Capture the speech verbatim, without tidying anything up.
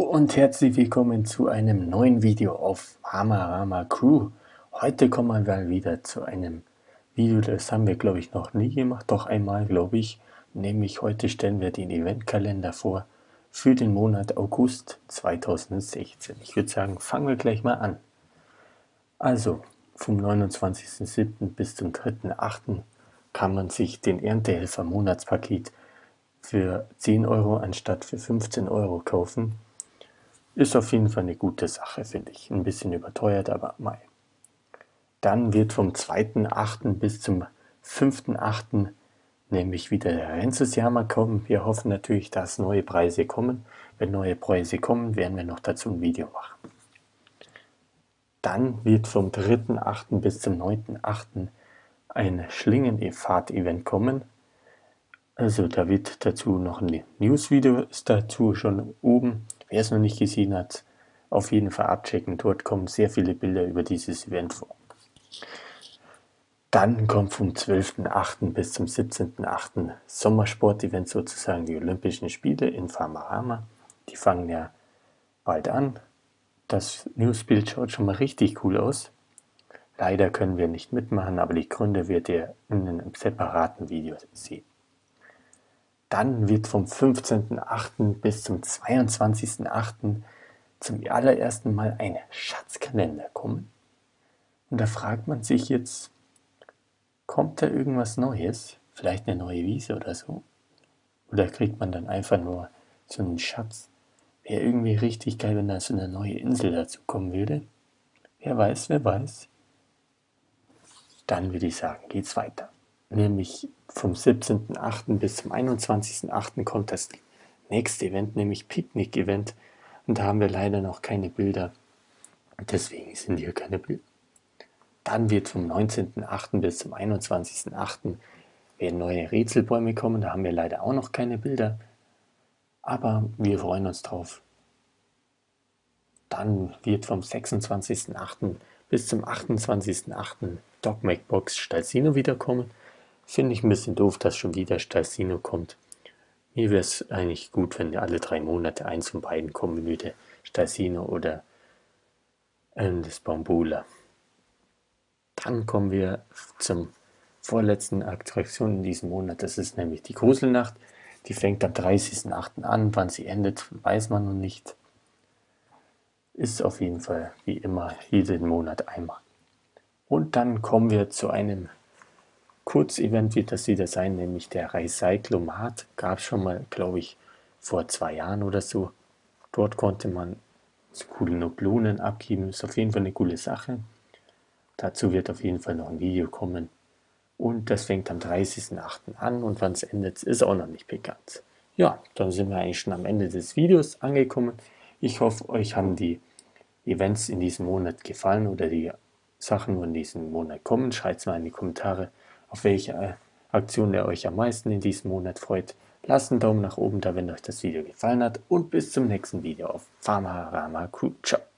und herzlich willkommen zu einem neuen Video auf Farmerama Crew. Heute kommen wir mal wieder zu einem Video, das haben wir glaube ich noch nie gemacht, doch einmal glaube ich. Nämlich heute stellen wir den Eventkalender vor für den Monat August zweitausendsechzehn. Ich würde sagen, fangen wir gleich mal an. Also vom neunundzwanzigsten siebten bis zum dritten achten kann man sich den Erntehelfer Monatspaket für zehn Euro anstatt für fünfzehn Euro kaufen. Ist auf jeden Fall eine gute Sache, finde ich. Ein bisschen überteuert, aber mal. Dann wird vom zweiten achten bis zum fünften achten nämlich wieder der Rennselaer kommen. Wir hoffen natürlich, dass neue Preise kommen. Wenn neue Preise kommen, werden wir noch dazu ein Video machen. Dann wird vom dritten achten bis zum neunten achten ein Schlingenfahrt-Event kommen. Also da wird dazu noch ein News-Video, ist dazu schon oben. Wer es noch nicht gesehen hat, auf jeden Fall abchecken. Dort kommen sehr viele Bilder über dieses Event vor. Dann kommt vom zwölften achten bis zum siebzehnten achten Sommersport-Event, sozusagen die Olympischen Spiele in Farmerama. Die fangen ja bald an. Das Newsbild schaut schon mal richtig cool aus. Leider können wir nicht mitmachen, aber die Gründe werdet ihr in einem separaten Video sehen. Dann wird vom fünfzehnten achten bis zum zweiundzwanzigsten achten zum allerersten Mal ein Schatzkalender kommen. Und da fragt man sich jetzt, kommt da irgendwas Neues? Vielleicht eine neue Wiese oder so? Oder kriegt man dann einfach nur so einen Schatz? Wäre irgendwie richtig geil, wenn da so eine neue Insel dazu kommen würde. Wer weiß, wer weiß. Dann würde ich sagen, geht's weiter. Nämlich vom siebzehnten achten bis zum einundzwanzigsten achten kommt das nächste Event, nämlich Picknick-Event. Und da haben wir leider noch keine Bilder. Deswegen sind hier keine Bilder. Dann wird vom neunzehnten achten bis zum einundzwanzigsten achten werden neue Rätselbäume kommen. Da haben wir leider auch noch keine Bilder. Aber wir freuen uns drauf. Dann wird vom sechsundzwanzigsten achten bis zum achtundzwanzigsten achten Dogmac-Box Stalsino wiederkommen. Finde ich ein bisschen doof, dass schon wieder Stalsino kommt. Mir wäre es eigentlich gut, wenn alle drei Monate eins von beiden kommen würde. Stalsino oder äh, das Bambula. Dann kommen wir zum vorletzten Attraktion in diesem Monat. Das ist nämlich die Gruselnacht. Die fängt am dreißigsten achten an. Wann sie endet, weiß man noch nicht. Ist auf jeden Fall wie immer jeden Monat einmal. Und dann kommen wir zu einem Kurzevent, wird das wieder sein, nämlich der Recyclomat. Gab es schon mal, glaube ich, vor zwei Jahren oder so. Dort konnte man so coole Noblonen abgeben. Ist auf jeden Fall eine coole Sache. Dazu wird auf jeden Fall noch ein Video kommen. Und das fängt am dreißigsten achten an und wann es endet, ist auch noch nicht bekannt. Ja, dann sind wir eigentlich schon am Ende des Videos angekommen. Ich hoffe, euch haben die Events in diesem Monat gefallen oder die Sachen, die in diesem Monat kommen. Schreibt es mal in die Kommentare, auf welche Aktion ihr euch am meisten in diesem Monat freut. Lasst einen Daumen nach oben da, wenn euch das Video gefallen hat. Und bis zum nächsten Video auf Farmerama Crew. Ciao.